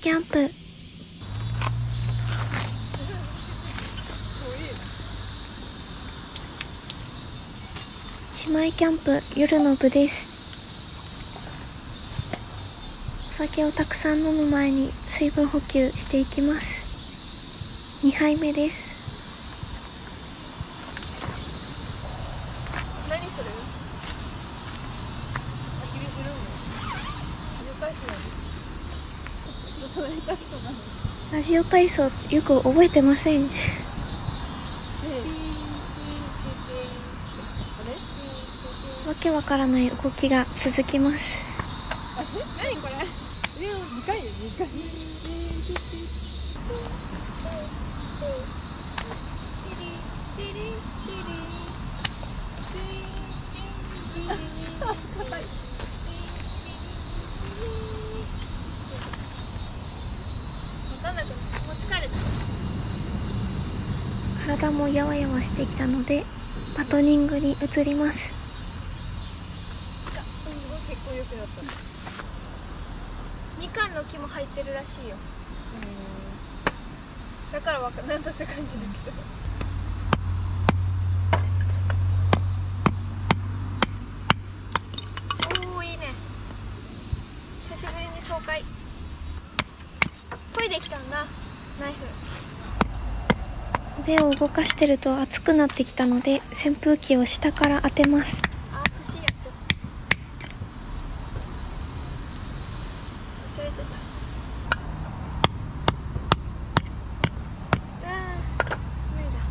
キャンプ。姉妹キャンプ夜の部です。お酒をたくさん飲む前に水分補給していきます。2杯目です。 何する？ ラジオ体操よく覚えてません。わけわからない動きが続きます。 何これ？2回よ、2回。 体もやわやわしてきたのでバトニングに移ります。 結構良くなった。みかんの木も入ってるらしいよ。だからなんだって感じだけど。おお、いいね。久しぶりに爽快。研いできたんだ、ナイフ。 腕を動かしてると熱くなってきたので扇風機を下から当てます。 あ、腰やっちゃった。忘れてた。無理だ。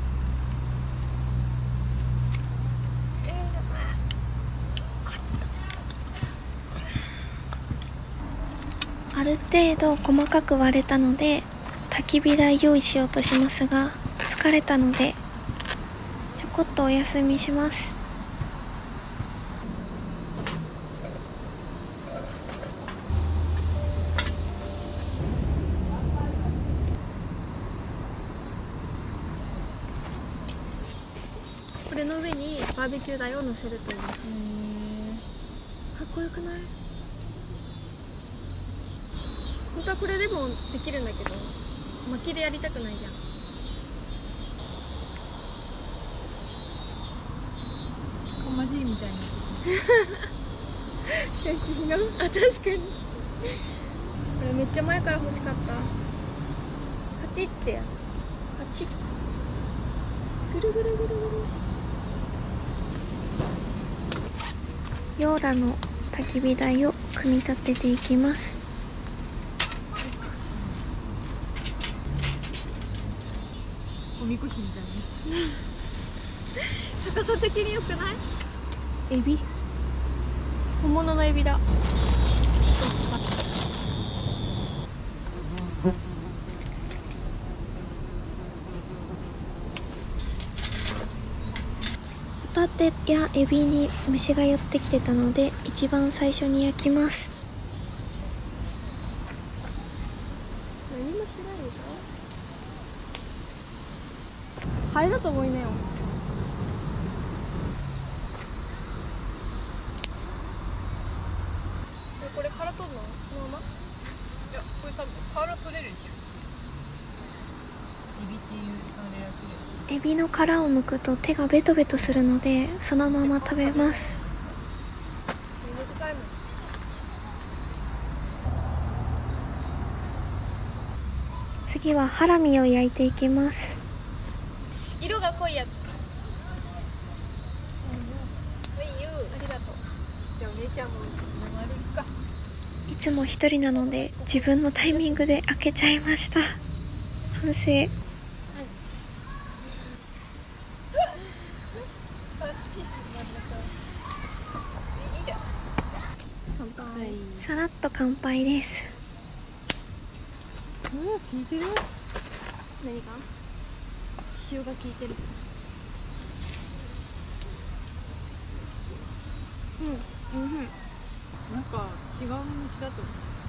ある程度細かく割れたので焚き火台用意しようとしますが、疲れたのでちょこっとお休みします。 これの上にバーベキュー台を乗せるという。かっこよくない？本当はこれでもできるんだけど、薪でやりたくないじゃん。マジみたいな。写真の？あ、確かに。これめっちゃ前から欲しかった。パチってや。パチッ。ぐるぐるぐるぐる。 ヨーダの焚き火台を組み立てていきます。 おみこしみたいな。高さ的に良くない？エビ？本物のエビだ。 ホタテやエビに虫が寄ってきてたので一番最初に焼きます。 何もしてないでしょ。ハエだと思いなよ。これ殻取るの？このまま？いや、これ多分殻取れるでしょ。エビっていうあれやつで。 エビの殻を剥くと手がベトベトするのでそのまま食べます。次はハラミを焼いていきます。 色が濃いやつ。ありがとう。じゃあお姉ちゃんも生でいくか。 いつも一人なので自分のタイミングで開けちゃいました。反省。さらっと乾杯です。 効いてる？何が？塩が効いてる。なんか違う虫だと思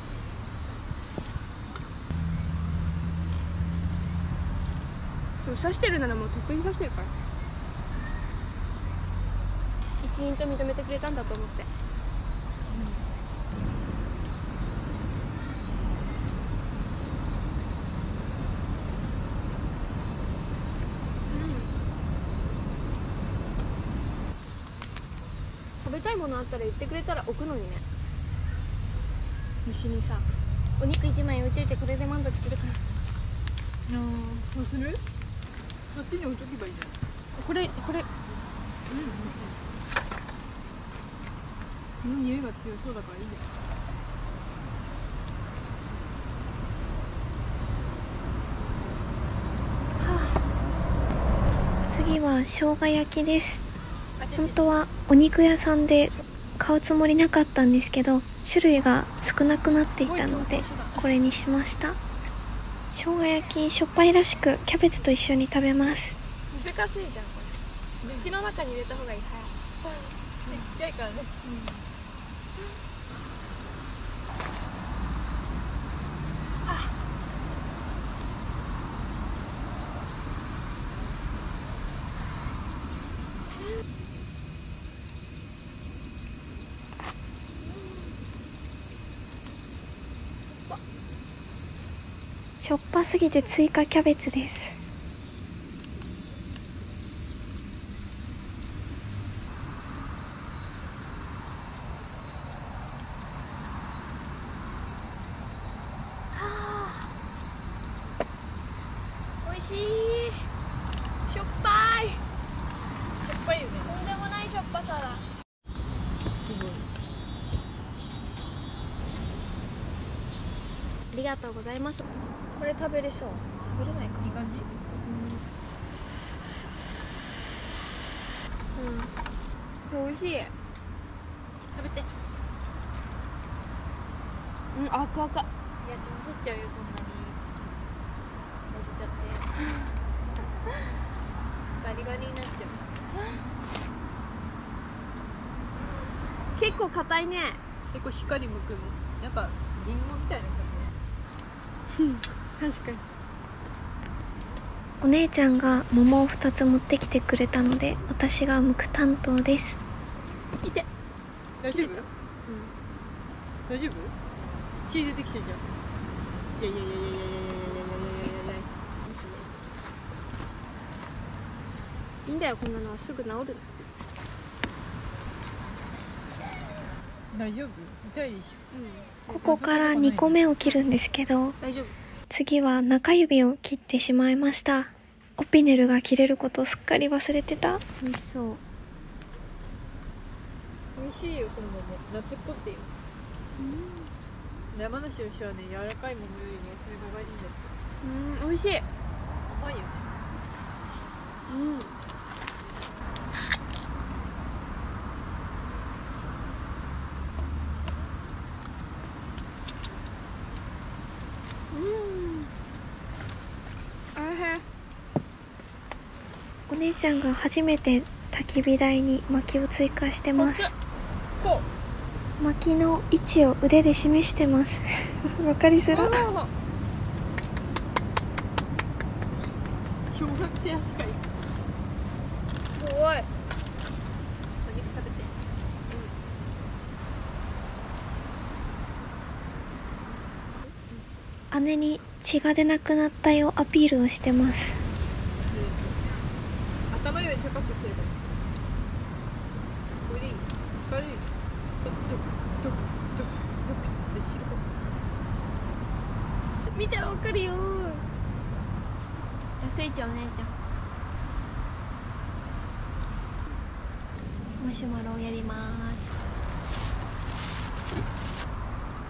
う。刺してるならもうとっくに刺してるから。一員と認めてくれたんだと思って。 食べたいものあったら言ってくれたら置くのにね。虫にさ、お肉1枚置いといてこれで満足するから。 そうする？そっちに置いとけばいいじゃん。 これこの匂いが強そうだからいいじゃん。 次は生姜焼きです。本当はお肉屋さんで買うつもりなかったんですけど、種類が少なくなっていたのでこれにしました。生姜焼きしょっぱいらしくキャベツと一緒に食べます。 難しいじゃんこれ。口の中に入れた方がいい。ちっちゃいからね。 しょっぱすぎて追加キャベツです。 美味しい。しょっぱい。しょっぱいよね。とんでもないしょっぱさだ。 すごい。 ありがとうございます。これ食べれそう。食べれないか。 いい感じ？ 美味しい。食べて。赤赤。いや、ちょっとそっちゃうよ、そんなに。乗せちゃって。ガリガリになっちゃう。結構硬いね。 結構しっかり剥くの。なんかリンゴみたいな感確かに。 お姉ちゃんが桃を2つ持ってきてくれたので私が剥く担当です。 いて。 じ。大丈夫？大丈夫？血出てきてんじゃん。いやいやいやいやいやいやいやいやいやいやいや。 いいんだよ、こんなのはすぐ治る。 大丈夫？痛いでしょ。 ここから2個目を切るんですけど、 大丈夫。 次は中指を切ってしまいました。オピネルが切れることをすっかり忘れてた。 美味しそう。 美味しいよ、そのまま。夏っぽってよ。山梨の人はね、柔らかいものよりね、それがいいんだって。 美味しい。 甘いよね。 お姉ちゃんが初めて焚き火台に薪を追加してます。薪の位置を腕で示してますわかりづら。 小学生扱い。 すごい。お肉食べて。 姉に血が出なくなったよアピールをしてます。 頭より高くすればいい。これでいい？疲れるよ。ドクドクドクドクって知るかも。 見たらわかるよ。安いちゃんお姉ちゃん。マシュマロをやります。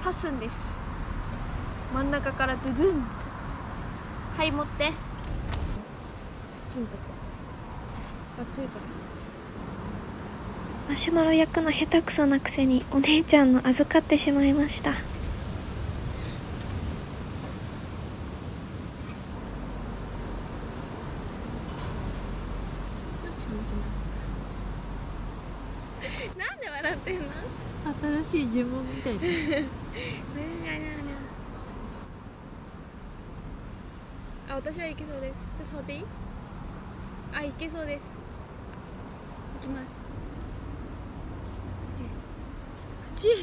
刺すんです。真ん中からドゥドゥン。はい持って。きちんとこう熱いから。 マシュマロ焼くの下手くそなくせにお姉ちゃんの預かってしまいました。 ちょっとしますなんで笑ってんの？ 新しい呪文みたいな。 あ、私はいけそうです。ちょっと触っていい？あ、いけそうです。いきます。口。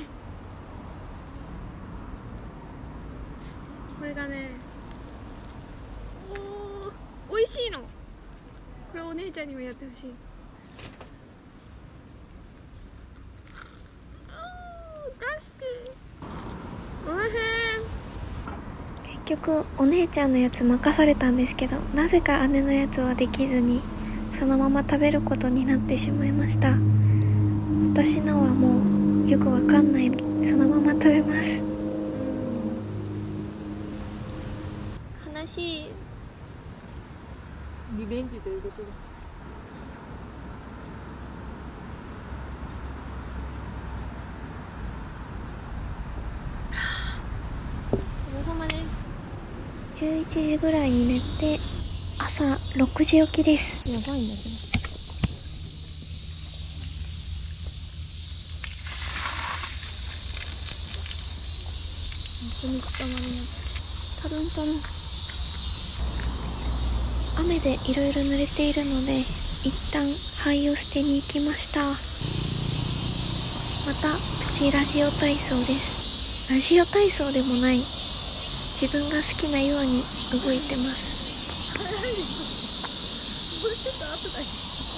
これがね、美味しいの。これお姉ちゃんにもやってほしい。 局お姉ちゃんのやつ任されたんですけど、なぜか姉のやつはできずにそのまま食べることになってしまいました。私のはもうよくわかんない、そのまま食べます。 悲しい。 リベンジということで。 お疲れ様です。 11時ぐらいに寝て朝6時起きです。 やばいんだけど。本当に捕まります。タルンタルン。 雨でいろいろ濡れているので一旦灰を捨てに行きました。またプチラジオ体操です。ラジオ体操でもない、自分が好きなように動いてます。 これちょっと後だよ。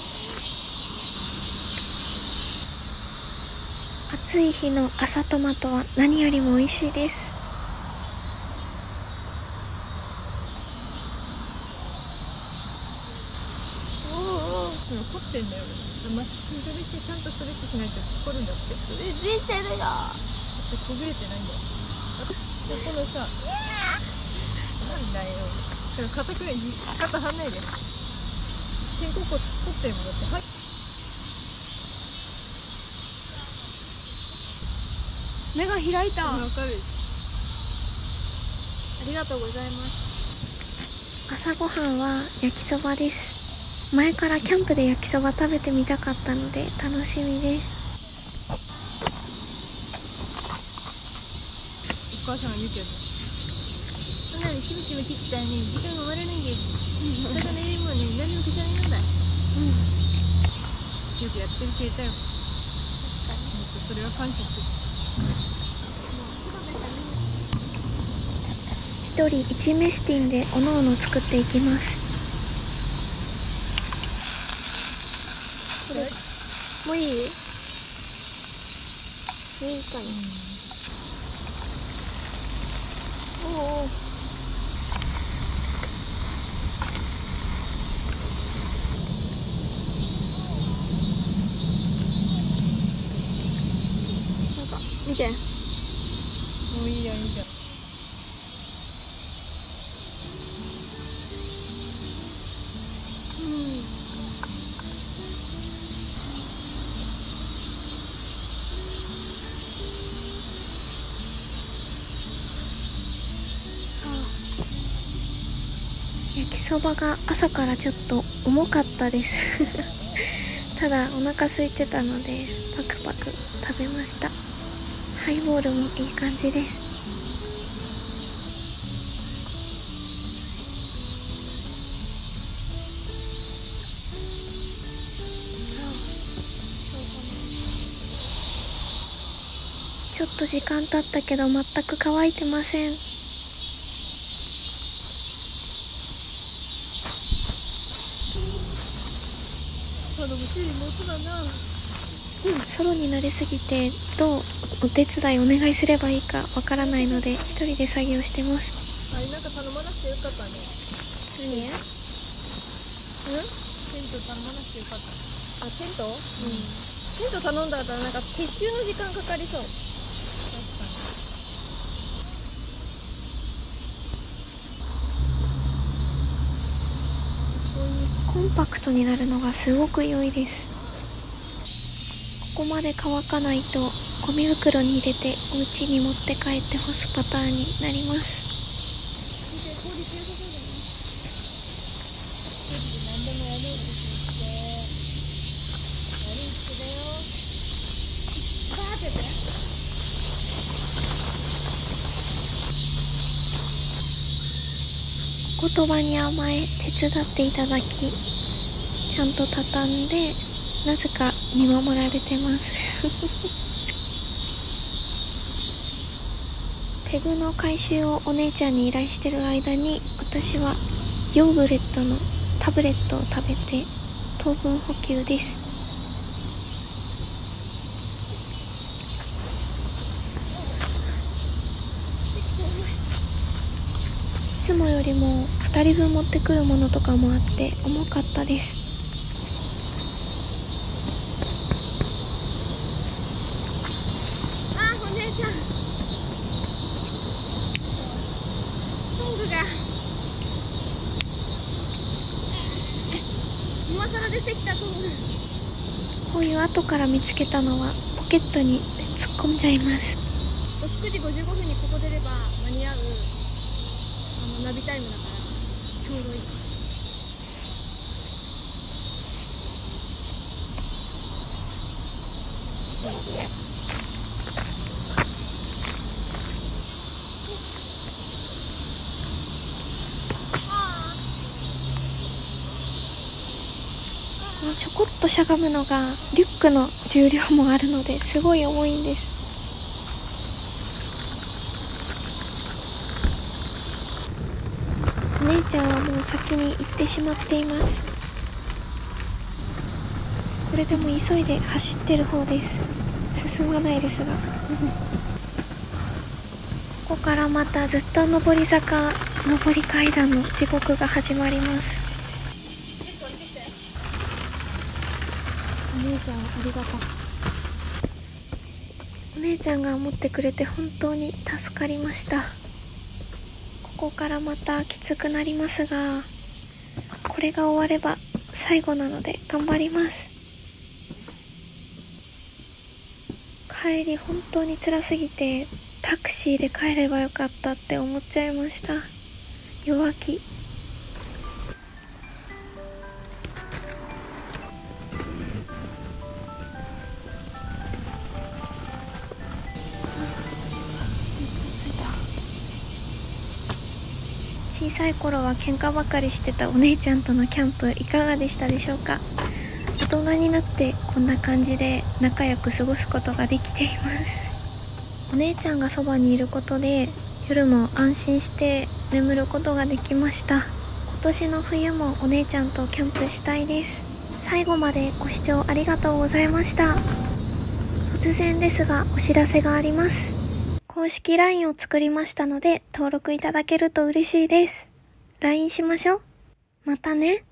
暑い日の朝トマトは何よりも美味しいです。 凝ってんだよ。ま、筋トレしてちゃんとストレッチしないと凝るんだって。 全然してるよ。 ほぐれてないんだよ。このさ、なんだよ。肩くらいに肩張んないで。肩甲骨凝ってるもんだって。はい。 目が開いた。 わかる。 ありがとうございます。 朝ごはんは焼きそばです。前からキャンプで焼きそば食べてみたかったので楽しみです。 お母さんが言うけど、 そんなにしぶしぶ切ったらね、時間が終わらないんです。魚よりもね、何も刻みなんだ。 よくやってる系だよ。それは感謝す一人1メスティンでおのおの作っていきます。 もういい？いいかな。おお。なんか見て。 る。もういいじゃん、いいじゃん。 焼きそばが朝からちょっと重かったですただお腹空いてたのでパクパク食べました。ハイボールもいい感じです。ちょっと時間経ったけど全く乾いてません。ソロになりすぎてどうお手伝いお願いすればいいかわからないので一人で作業してます。 あれなんか頼まなくてよかったね。 何？ テント頼まなくてよかった。 あ、テント？テント頼んだらなんか撤収の時間かかりそう。 コンパクトになるのがすごく良いです。ここまで乾かないとゴミ袋に入れてお家に持って帰って干すパターンになります。言葉に甘え手伝っていただき、ちゃんと畳んでなぜか見守られてますペグの回収をお姉ちゃんに依頼してる間に私はヨーグレットのタブレットを食べて糖分補給です。 もよりも2人分持ってくるものとかもあって重かったです。 あー、お姉ちゃん、トングが今更出てきた。トング、 こういう後から見つけたのはポケットに突っ込んじゃいます。 9時55分にここ出れば間に合うナビタイムだからちょうどいい。 ちょこっとしゃがむのがリュックの重量もあるのですごい重いんです。お姉ちゃんはもう先に行ってしまっています。これでも急いで走ってる方です。進まないですがここからまたずっと上り坂、上り階段の地獄が始まります。お姉ちゃんありがとう。お姉ちゃんが持ってくれて本当に助かりました。ここからまたきつくなりますが、これが終われば最後なので頑張ります。帰り本当に辛すぎてタクシーで帰ればよかったって思っちゃいました。弱気。小さい頃は喧嘩ばかりしてたお姉ちゃんとのキャンプいかがでしたでしょうか。大人になってこんな感じで仲良く過ごすことができています。お姉ちゃんがそばにいることで夜も安心して眠ることができました。今年の冬もお姉ちゃんとキャンプしたいです。最後までご視聴ありがとうございました。突然ですがお知らせがあります。公式 LINE を作りましたので登録いただけると嬉しいです。LINE しましょう。またね。